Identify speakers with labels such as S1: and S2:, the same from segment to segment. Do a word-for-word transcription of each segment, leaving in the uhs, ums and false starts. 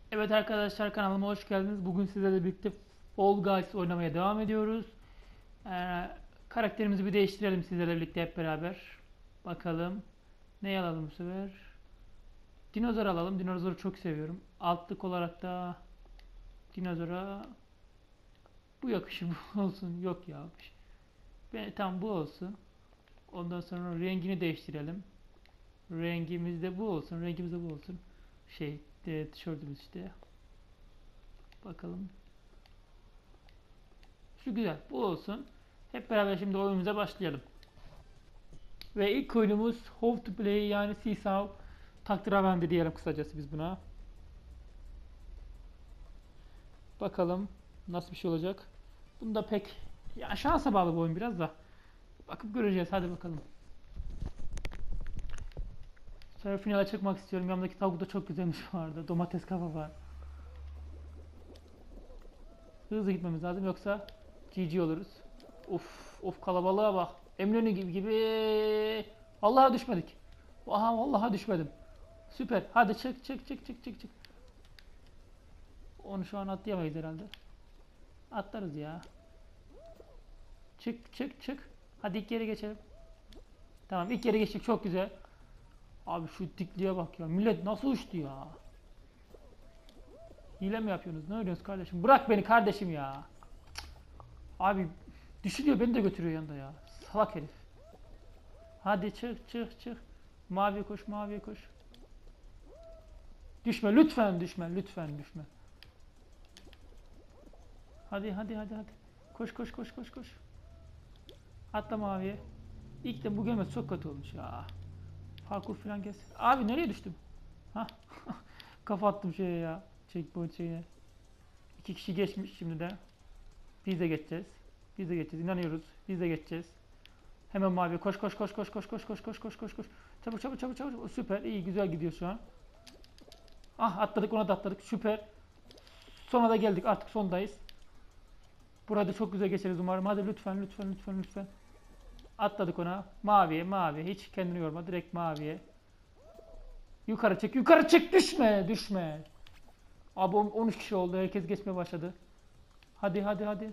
S1: Evet arkadaşlar, kanalıma hoş geldiniz. Bugün sizlerle birlikte Fall Guys oynamaya devam ediyoruz. Ee, karakterimizi bir değiştirelim sizlerle birlikte hep beraber. Bakalım. Ne alalım bu sefer? Dinozor alalım. Dinozoru çok seviyorum. Altlık olarak da dinozora bu yakışır, bu olsun. Yok ya. Ben, tamam, bu olsun. Ondan sonra rengini değiştirelim. Rengimiz de bu olsun. Rengimiz de bu olsun. Şey, de, tişörtümüz işte. Bakalım. Şu güzel. Bu olsun. Hep beraber şimdi oyunumuza başlayalım. Ve ilk oyunumuz How to Play, yani Seesaw taklavendi diyelim kısacası biz buna. Bakalım nasıl bir şey olacak. Bunda pek ya şansa bağlı bu oyun biraz da. Bakıp göreceğiz, hadi bakalım. Sonra finale çıkmak istiyorum. Yanımdaki tavuk da çok güzelmiş bu arada. Domates kafa var. Hızlı gitmemiz lazım yoksa G G oluruz. Of of, kalabalığa bak. Eminönü gibi gibi. Vallahi düşmedik. Aha, vallahi düşmedim. Süper. Hadi çık çık çık çık çık çık. Onu şu an atlayamayız herhalde. Atlarız ya. Çık çık çık. Hadi ilk yere geçelim. Tamam, ilk yere geçtik, çok güzel. Abi şu dikliğe bak ya. Millet nasıl uçtu ya. Hile mi yapıyorsunuz? Ne oynuyorsunuz kardeşim? Bırak beni kardeşim ya. Abi düşürüyor, beni de götürüyor yanında ya. Salak herif. Hadi çık çık çık. Maviye koş, maviye koş. Düşme lütfen, düşme lütfen, düşme. Hadi hadi hadi hadi. Koş koş koş koş koş. Atla maviye. İlk de bu gelmesi çok kötü olmuş ya. Parkur falan gelsin. Abi nereye düştüm? Hah. Kafa attım şeye ya. Checkpoint şeyine. İki kişi geçmiş şimdi de. Biz de geçeceğiz. Biz de geçeceğiz. İnanıyoruz. Biz de geçeceğiz. Hemen mavi. Koş koş koş koş koş koş koş koş koş koş koş. Çabuk çabuk çabuk çabuk. Süper. İyi, güzel gidiyor şu an. Ah, atladık, ona da atladık. Süper. Sona da geldik. Artık sondayız. Burada çok güzel geçeriz umarım. Hadi lütfen lütfen lütfen lütfen. Atladık ona. Maviye mavi. Hiç kendini yorma. Direkt maviye. Yukarı çık. Yukarı çık. Düşme. Düşme. Abi on üç kişi oldu. Herkes geçmeye başladı. Hadi hadi hadi.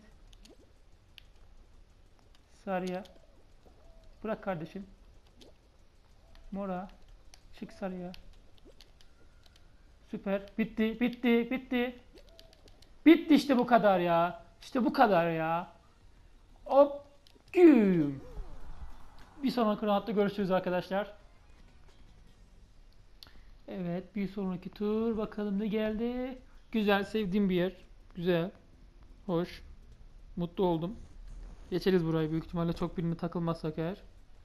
S1: Sarıya. Bırak kardeşim. Mora. Çık sarıya. Süper. Bitti. Bitti. Bitti. Bitti işte, bu kadar ya. İşte bu kadar ya. Hop. Güm. Bir sonraki roundda görüşürüz arkadaşlar. Evet, bir sonraki tur. Bakalım ne geldi. Güzel, sevdiğim bir yer. Güzel. Hoş. Mutlu oldum. Geçeriz burayı büyük ihtimalle, çok birine takılmazsak eğer.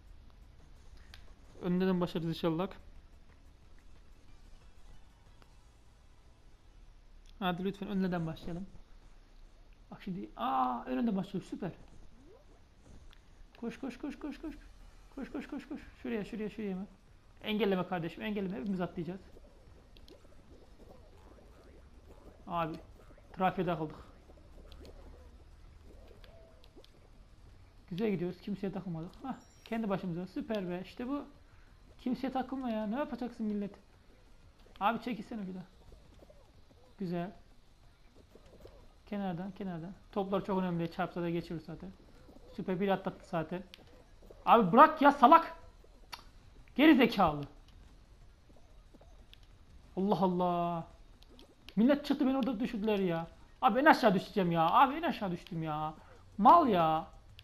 S1: Önden başarırız inşallah. Hadi lütfen önden başlayalım. Bak şimdi. Aa, önünden başlıyoruz. Süper. Koş koş koş koş koş. Koş koş koş koş. Şuraya şuraya şuraya hemen. Engelleme kardeşim, engelleme. Hepimiz atlayacağız. Abi. Trafiğe takıldık. Güzel gidiyoruz. Kimseye takılmadık. Hah, kendi başımıza. Süper be. İşte bu. Kimseye takılma ya. Ne yapacaksın millet? Abi çekilsene bir daha. Güzel. Kenardan kenardan. Toplar çok önemli. Çarpsa da geçiyoruz zaten. Süper, bir atlattı zaten. Abi bırak ya, salak. Geri zekalı. Allah Allah. Millet çıktı, beni orada düşürdüler ya. Abi en aşağı düşeceğim ya. Abi en aşağı düştüm ya. Mal ya.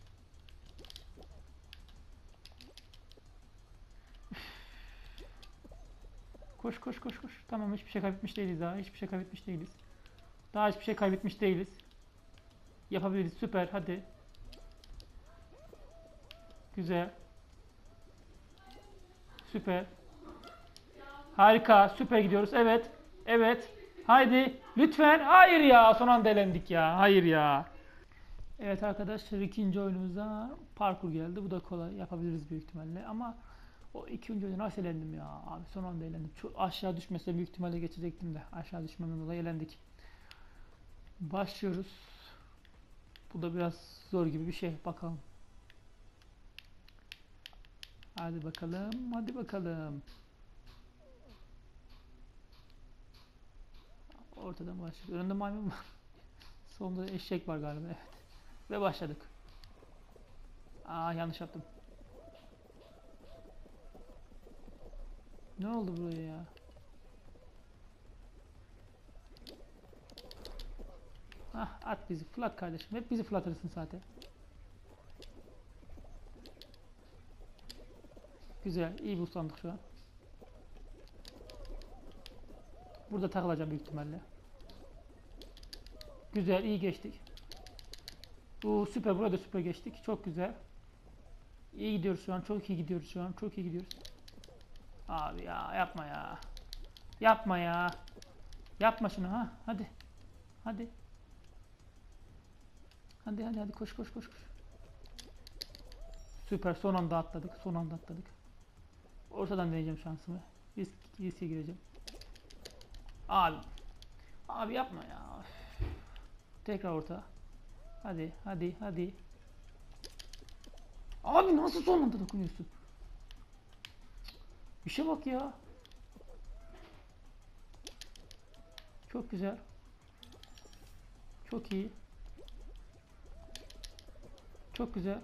S1: Koş koş koş koş. Tamam, hiçbir şey kaybetmiş değiliz daha. Hiçbir şey kaybetmiş değiliz. Daha hiçbir şey kaybetmiş değiliz. Yapabiliriz. Süper, hadi. Güzel. Süper. Harika. Süper gidiyoruz. Evet. Evet. Haydi. Lütfen. Hayır ya. Son anda elendik ya. Hayır ya. Evet arkadaşlar, ikinci oyunumuza parkur geldi. Bu da kolay. Yapabiliriz büyük ihtimalle. Ama o ikinci oyunu nasıl elendim ya. Abi son anda elendim. Çok aşağı düşmese büyük ihtimalle geçecektim de. Aşağı düşmemden dolayı elendik. Başlıyoruz. Bu da biraz zor gibi bir şey. Bakalım. Hadi bakalım. Hadi bakalım. Ortadan başladık. Önünde maymun var. Sonunda eşek var galiba. Evet. Ve başladık. Aa, yanlış yaptım. Ne oldu buraya ya? Hah, at bizi. Flat kardeşim. Hep bizi flatırırsın zaten. Güzel. İyi buslandık şu an. Burada takılacağım büyük ihtimalle. Güzel. İyi geçtik. Bu süper. Burada süper geçtik. Çok güzel. İyi gidiyoruz şu an. Çok iyi gidiyoruz şu an. Çok iyi gidiyoruz. Abi ya, yapma ya. Yapma ya. Yapma şunu ha. Hadi. Hadi. Hadi hadi hadi koş koş koş koş. Süper, son anda atladık. Son anda atladık. Ortadan deneyeceğim şansımı. Risk, riske gireceğim. Abi. Abi yapma ya. Tekrar orta. Hadi hadi hadi. Abi nasıl son anda dokunuyorsun? İşe bak ya. Çok güzel. Çok iyi. Çok güzel.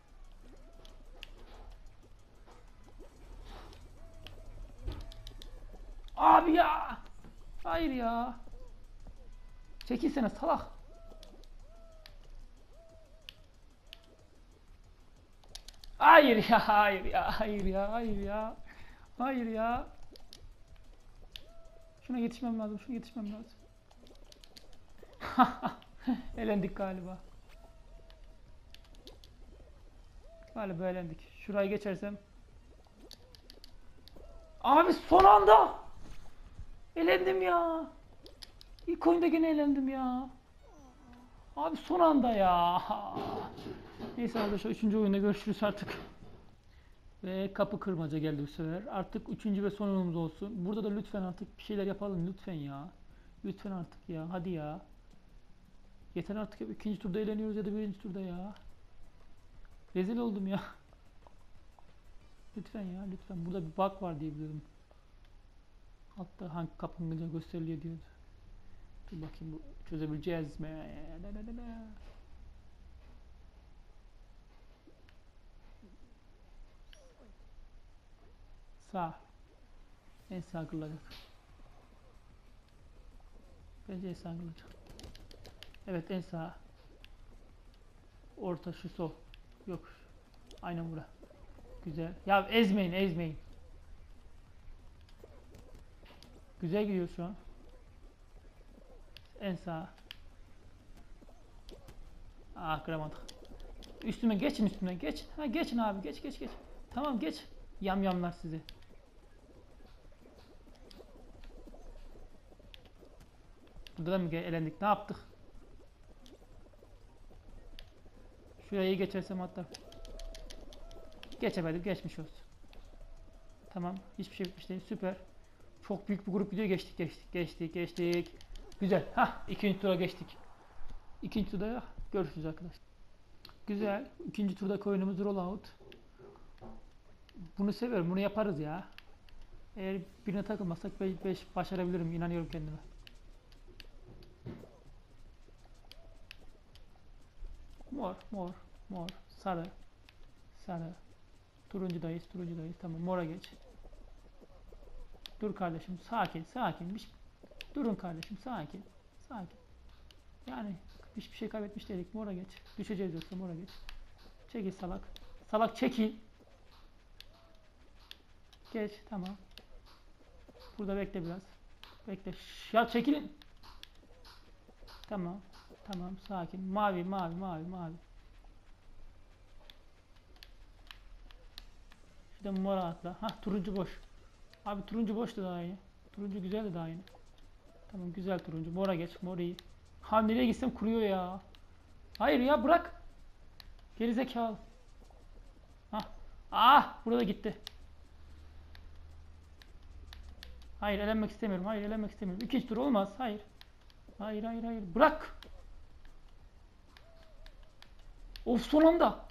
S1: Abi ya. Hayır ya. Çekilsene salak. Hayır ya, hayır ya, hayır ya, hayır ya. Hayır ya. Şuna yetişmem lazım, şuna yetişmem lazım. Elendik galiba. Galiba elendik. Şurayı geçersem. Abi son anda. Elendim ya. İlk oyunda gene elendim ya. Abi son anda ya. Neyse arkadaşlar, üçüncü oyunda görüşürüz artık. Ve kapı kırmaca geldi bu sefer. Artık üçüncü ve son oyunumuz olsun. Burada da lütfen artık bir şeyler yapalım lütfen ya. Lütfen artık ya, hadi ya. Yeter artık, hep ikinci turda eğleniyoruz ya da birinci turda ya. Rezil oldum ya. Lütfen ya, lütfen. Burada bir bug var diye biliyorum. Altta hangi kapınca gösteriliyor diyordu. Dur bakayım, bu çözebileceğiz mi? La la la la. Sağ. En sağ kırılacak. Bence en sağ kırılacak. Evet, en sağ. Orta, şu sol. Yok. Aynen bura. Güzel. Ya ezmeyin, ezmeyin. Güzel gidiyor şu an. En sağ. Ah, kıramadık. Üstüme geçin, üstüme geç. Ha, geçin abi, geç geç geç. Tamam, geç. Yamyamlar sizi. Burada da mı elendik? Ne yaptık? Şurayı geçersem hatta. Geçemedim, geçmiş olsun. Tamam, hiçbir şey bitmiş değil. Süper. Çok büyük bir grup gidiyor, geçtik geçtik geçtik geçtik. Güzel. Hah, ikinci tura geçtik. İkinci turda görüşürüz arkadaşlar. Güzel. İkinci turdaki oyunumuz rollout. Bunu seviyorum. Bunu yaparız ya. Eğer birine takılmazsak beş başarabilirim. İnanıyorum kendime. Mor, mor, mor, sarı, sarı. Turuncudayız, turuncudayız. Tamam, mora geç. Dur kardeşim, sakin, sakin. Bir, durun kardeşim, sakin, sakin. Yani hiçbir şey kaybetmiş değilik. Mora geç. Düşeceğiz yoksa mora geç. Çekil salak. Salak çekil. Geç, tamam. Burada bekle biraz. Bekle. Şş, ya çekilin. Tamam. Tamam, sakin. Mavi, mavi, mavi, mavi. Şurada mora atla. Hah, turuncu boş. Abi turuncu boştu daha iyi. Turuncu güzeldi daha iyi. Tamam, güzel turuncu. Mora geç. Mor iyi. Ha, nereye gitsem kuruyor ya. Hayır ya, bırak. Gerizekalı. Hah. Ah, burada gitti. Hayır, elenmek istemiyorum. Hayır, elenmek istemiyorum. İkinci tur olmaz. Hayır. Hayır, hayır, hayır. Bırak. Of, son anda.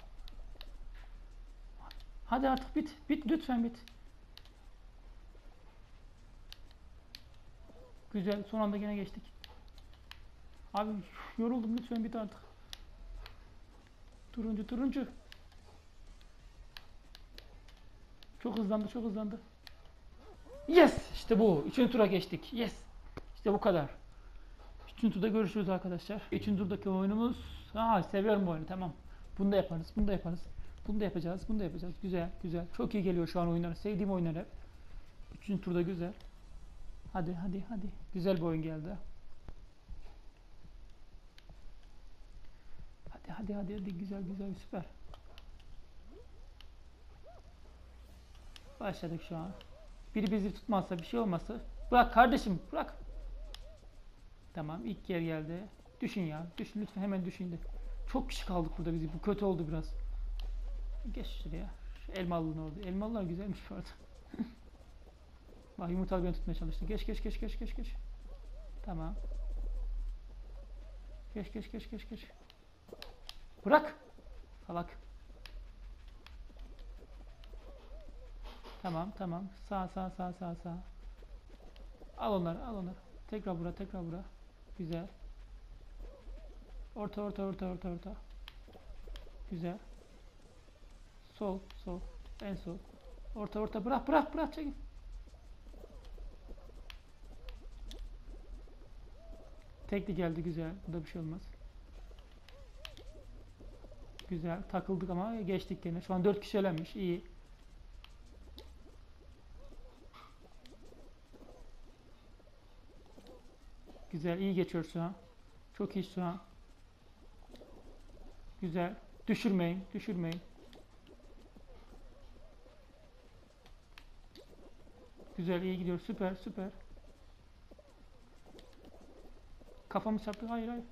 S1: Hadi artık bit. Bit, lütfen bit. Güzel. Son anda yine geçtik. Abi yoruldum, lütfen bit artık. Turuncu turuncu. Çok hızlandı, çok hızlandı. Yes! İşte bu. Üçüncü tura geçtik. Yes! İşte bu kadar. Üçüncü turda görüşürüz arkadaşlar. Üçüncü turdaki oyunumuz... Aa, seviyorum bu oyunu, tamam. Bunu da yaparız, bunu da yaparız. Bunu da yapacağız, bunu da yapacağız. Güzel, güzel. Çok iyi geliyor şu an oyunlar. Sevdiğim oyunlar hep. Üçüncü turda güzel. Hadi, hadi, hadi. Güzel bir oyun geldi. Hadi, hadi, hadi, hadi. Güzel, güzel, süper. Başladık şu an. Biri bizi tutmazsa, bir şey olmazsa. Bırak kardeşim, bırak. Tamam, ilk yer geldi. Düşün ya, düşün lütfen, hemen düşün de. Çok kişi kaldık burada bizi. Bu kötü oldu biraz. Geç şuraya. Şu elmalının orada. Elmalılar güzelmiş bu arada. Bak, yumurtalı beni tutmaya çalıştı. Geç, geç, geç, geç, geç, geç. Tamam. Geç, geç, geç, geç, geç. Bırak. Salak. Tamam, tamam. Sağ, sağ, sağ, sağ, sağ. Al onları, al onları. Tekrar bura, tekrar bura. Güzel. Orta, orta, orta, orta, orta. Güzel. Sol, sol. En sol. Orta, orta. Bırak, bırak, bırak. Çekil. Tekli geldi, güzel. Burada bir şey olmaz. Güzel. Takıldık ama geçtik gene. Şu an dört kişi elenmiş. İyi. Güzel. İyi geçiyor şu an. Çok iyi şu an. Güzel. Düşürmeyin. Düşürmeyin. Güzel. İyi gidiyor. Süper. Süper. Kafamı çarptı. Hayır, hayır.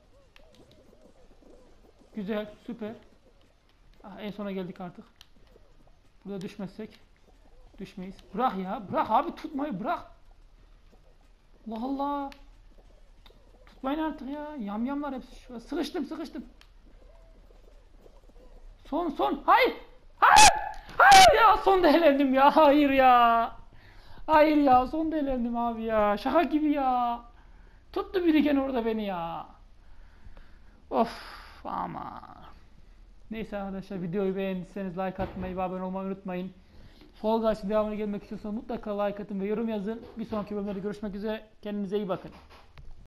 S1: Güzel. Süper. Ah, en sona geldik artık. Burada düşmezsek düşmeyiz. Bırak ya. Bırak abi, tutmayı bırak. Allah Allah. Tutmayın artık ya. Yamyamlar hepsi. Şuraya. Sıkıştım sıkıştım. Son son. Hayır. Hayır. Hayır ya. Son elendim ya. Hayır ya. Hayır ya. Son elendim abi ya. Şaka gibi ya. Tuttu biri gene orada beni ya. Of ama. Neyse arkadaşlar, videoyu beğendiyseniz like atmayı ve abone olmayı unutmayın. Fall Guys'ın devamına gelmek istiyorsanız mutlaka like atın ve yorum yazın. Bir sonraki bölümlerde görüşmek üzere. Kendinize iyi bakın.